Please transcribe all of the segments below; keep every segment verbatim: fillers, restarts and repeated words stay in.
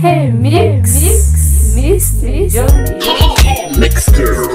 Remix, mister Johnny. Mixter.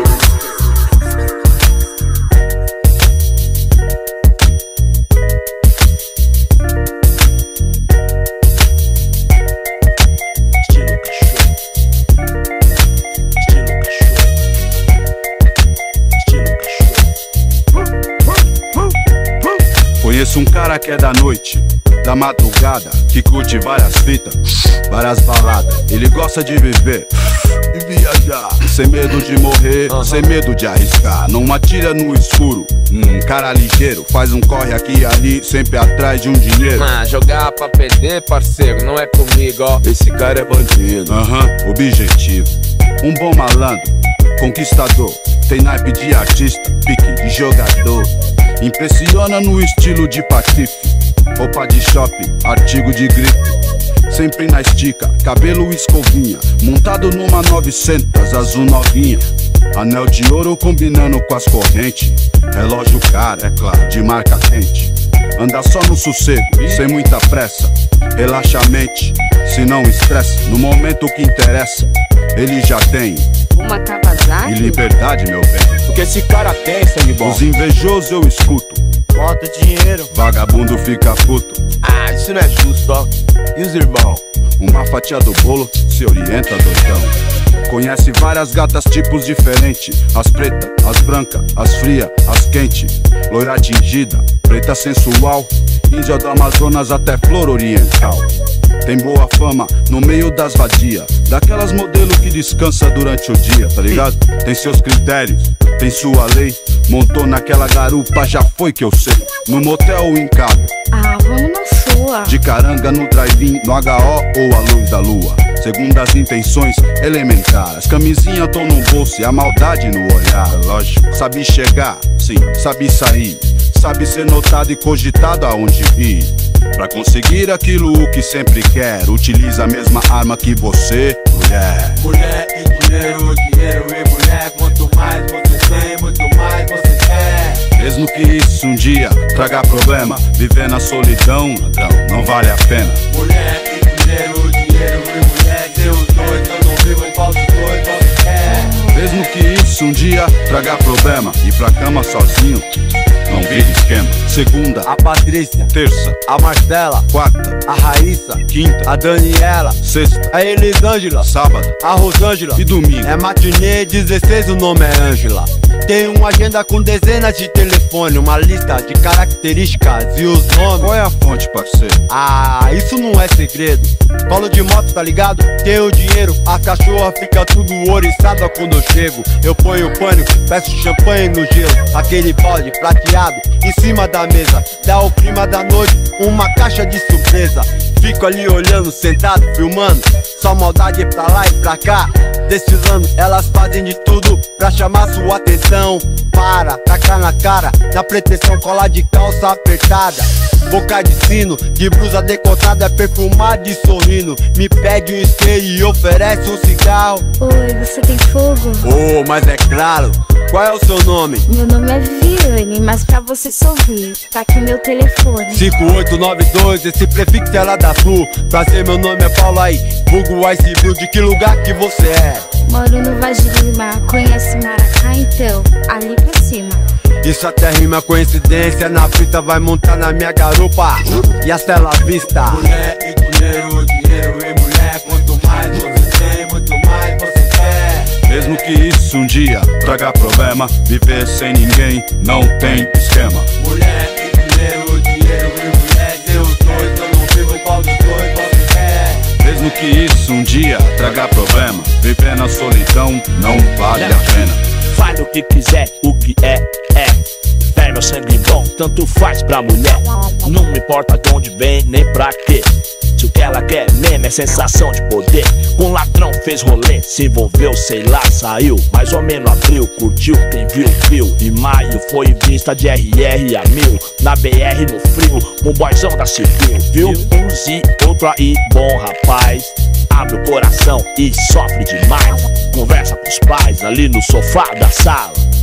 Conheço um cara que é da noite, da madrugada, que curte várias fitas, várias baladas. Ele gosta de viver e viajar, sem medo de morrer, uhum. sem medo de arriscar. Não atira no escuro, um cara ligeiro, faz um corre aqui e ali, sempre atrás de um dinheiro. Ah, jogar pra perder, parceiro, não é comigo, ó. Esse cara é bandido, aham, uhum. objetivo. Um bom malandro, conquistador, tem naipe de artista, pique de jogador. Impressiona no estilo de patife, roupa de shopping, artigo de grife. Sempre na estica, cabelo escovinha, montado numa novecentos, azul novinha. Anel de ouro combinando com as correntes, relógio caro, é claro, de marca quente. Anda só no sossego, sem muita pressa, relaxa a mente, se não estressa. No momento que interessa, ele já tem uma Kawasaki e liberdade, meu bem. Porque esse cara tem sangue bom. Os invejosos eu escuto, bota dinheiro, vagabundo fica puto. Ah, isso não é justo, ó. E os irmãos? Uma fatia do bolo se orienta, doidão. Conhece várias gatas, tipos diferentes. As pretas, as brancas, as frias, as quentes. Loira tingida, preta sensual, índia do Amazonas até flor oriental. Tem boa fama no meio das vadias, daquelas modelo que descansa durante o dia, tá ligado? Tem seus critérios, tem sua lei. Montou naquela garupa, já foi que eu sei. No motel ou em casa, ah, vamos na sua. De caranga no drive-in, no H O ou a luz da lua. Segundo as intenções elementares, camisinha tô no bolso e a maldade no olhar. Lógico, sabe chegar, sim, sabe sair, sabe ser notado e cogitado aonde ir. Pra conseguir aquilo o que sempre quer, utiliza a mesma arma que você, mulher. Mulher e dinheiro, dinheiro e mulher. Quanto mais você tem, muito mais você quer. Mesmo que isso um dia traga problema, viver na solidão, ladrão, não vale a pena. Mulher e dinheiro, dinheiro e mulher. Tem os dois, eu não vivo qual dos dois você quer. Mesmo que isso um dia traga problema, ir pra cama sozinho não vira esquema. Segunda, a Patrícia. Terça, a Marcela. Quarta, a Raíssa. Quinta, a Daniela. Sexta, a Elisângela. Sábado, a Rosângela. E domingo é matinê dezesseis, o nome é Ângela. Tem uma agenda com dezenas de telefone, uma lista de características e os nomes. Qual é a fonte, parceiro? Ah, isso não é segredo. Colo de moto, tá ligado? Tenho dinheiro, a cachorra fica tudo oriçada quando eu chego. Eu ponho pânico, peço champanhe no gelo, aquele balde prateado em cima da mesa. Dá o clima da noite, uma caixa de surpresa. Fico ali olhando, sentado, filmando, só maldade pra lá e pra cá. Desfilando, elas fazem de tudo pra chamar sua atenção. Para, tacar na cara, na pretensão, cola de calça apertada, boca de sino, de blusa decotada, perfumada e sorrindo. Me pede um espelho e oferece um cigarro. Oi, você tem fogo? Oh, mas é claro. Qual é o seu nome? Meu nome é Viviane, mas pra você sorrir, tá aqui meu telefone. Cinco oito nove dois, esse prefixo é lá da Sul. Prazer, meu nome é Paulo aí, vulgo Ice Blue. De que lugar que você é? Moro no Vaz de Lima, conhece Maracá então? Ali pra cima. Isso até rima coincidência, na fita vai montar na minha garupa e a tela vista. Mulher e dinheiro, dinheiro e mulher. Quanto mais você tem, muito mais você quer. Mesmo que isso um dia traga problema, viver sem ninguém não tem esquema. Mulher e dinheiro, dinheiro e mulher. Tem os dois, eu não vivo qual dos dois você quer. Mesmo que isso um dia traga problema, viver na solidão não vale a pena. Faz o que quiser, o que é, é. É meu sangue bom, tanto faz pra mulher. Não me importa de onde vem, nem pra quê. Se o que ela quer mesmo é sensação de poder. Com ladrão fez rolê, se envolveu, sei lá, saiu. Mais ou menos abril, curtiu, quem viu, viu. Em maio foi vista de R R a mil. Na B R no frio, um boyzão da civil. Viu? Uns e outro aí, bom rapaz. Abre o coração e sofre demais. Conversa com os pais ali no sofá da sala.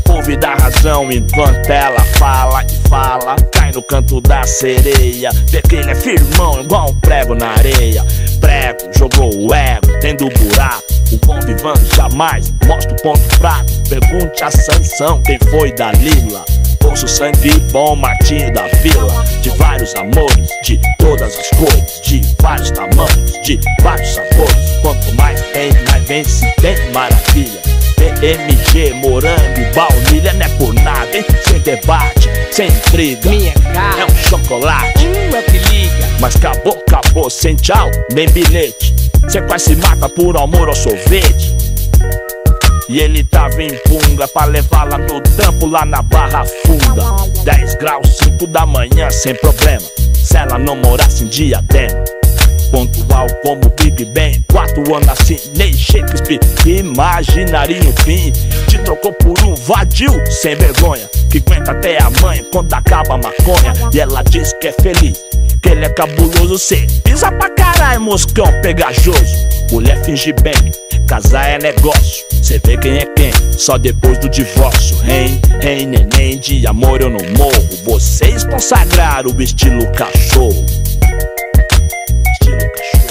ouve da razão enquanto ela fala e fala. Cai no canto da sereia, vê que ele é firmão igual um prego na areia. Prego, jogou o ego, tendo buraco. O bom vivan jamais mostra o ponto fraco. Pergunte a Sansão quem foi Dalila. Ouço sangue bom, Martinho da Vila. De vários amores, de todas as cores, de vários tamanhos, de vários sabores. Quanto mais tem, mais vence, tem maravilha. P M G, morango e baunilha, não é por nada, hein? Sem debate, sem intriga. Minha cara é um chocolate, uma liga. mas acabou, acabou, sem tchau, nem bilhete. Cê quase se mata por amor ao sorvete. E ele tava em punga pra levar lá no trampo, lá na Barra Funda. Dez graus, cinco da manhã, sem problema. Se ela não morasse em Diadema. Pontual como Big Ben, quatro anos assim, nem Shakespeare imaginaria um fim. Te trocou por um vadio sem vergonha, que aguenta até a mãe quando acaba a maconha. E ela diz que é feliz, que ele é cabuloso. Cê pisa pra caralho, moscão pegajoso. Mulher finge bem, casar é negócio. Cê vê quem é quem, só depois do divórcio. Hein, hein, neném, de amor eu não morro. Vocês consagraram o estilo cachorro. Estilo cachorro.